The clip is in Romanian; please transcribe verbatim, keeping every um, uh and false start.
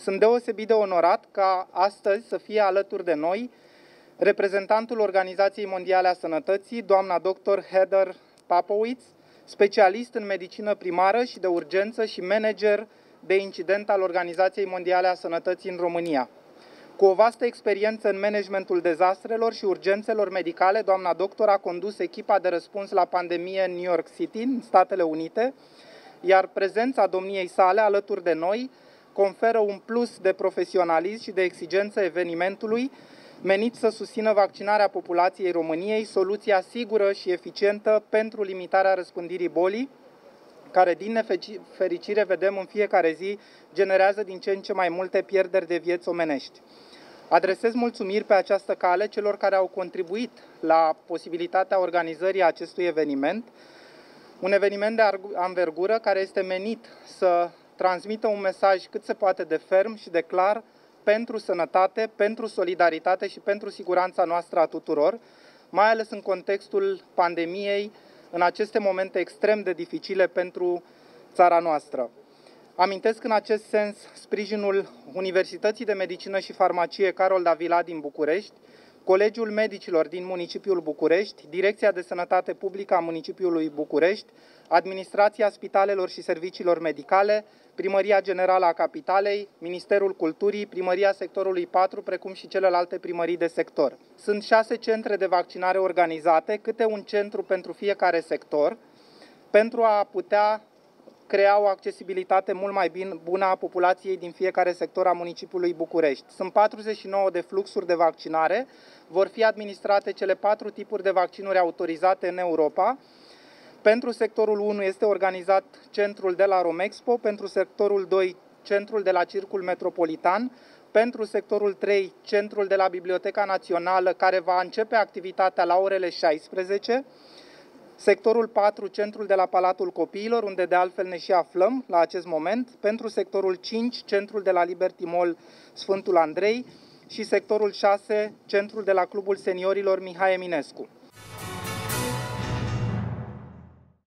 Sunt deosebit de onorat ca astăzi să fie alături de noi reprezentantul Organizației Mondiale a Sănătății, doamna doctor Heather Popovits, specialist în medicină primară și de urgență și manager de incident al Organizației Mondiale a Sănătății în România. Cu o vastă experiență în managementul dezastrelor și urgențelor medicale, doamna doctor a condus echipa de răspuns la pandemie în New York City, în Statele Unite, iar prezența domniei sale alături de noi conferă un plus de profesionalism și de exigență evenimentului menit să susțină vaccinarea populației României, soluția sigură și eficientă pentru limitarea răspândirii bolii, care, din nefericire, vedem în fiecare zi, generează din ce în ce mai multe pierderi de vieți omenești. Adresez mulțumiri pe această cale celor care au contribuit la posibilitatea organizării acestui eveniment, un eveniment de anvergură care este menit să transmită un mesaj cât se poate de ferm și de clar pentru sănătate, pentru solidaritate și pentru siguranța noastră a tuturor, mai ales în contextul pandemiei, în aceste momente extrem de dificile pentru țara noastră. Amintesc în acest sens sprijinul Universității de Medicină și Farmacie Carol Davila din București, Colegiul Medicilor din municipiul București, Direcția de Sănătate Publică a municipiului București, Administrația Spitalelor și Serviciilor Medicale, Primăria Generală a Capitalei, Ministerul Culturii, Primăria Sectorului patru, precum și celelalte primării de sector. Sunt șase centre de vaccinare organizate, câte un centru pentru fiecare sector, pentru a putea crea o accesibilitate mult mai bună a populației din fiecare sector a municipiului București. Sunt patruzeci și nouă de fluxuri de vaccinare, vor fi administrate cele patru tipuri de vaccinuri autorizate în Europa. Pentru sectorul unu este organizat centrul de la Romexpo, pentru sectorul doi centrul de la Circul Metropolitan, pentru sectorul trei centrul de la Biblioteca Națională, care va începe activitatea la orele șaisprezece, sectorul patru, centrul de la Palatul Copiilor, unde de altfel ne și aflăm la acest moment, pentru sectorul cinci, centrul de la Liberty Mall Sfântul Andrei și sectorul șase, centrul de la Clubul Seniorilor Mihai Eminescu.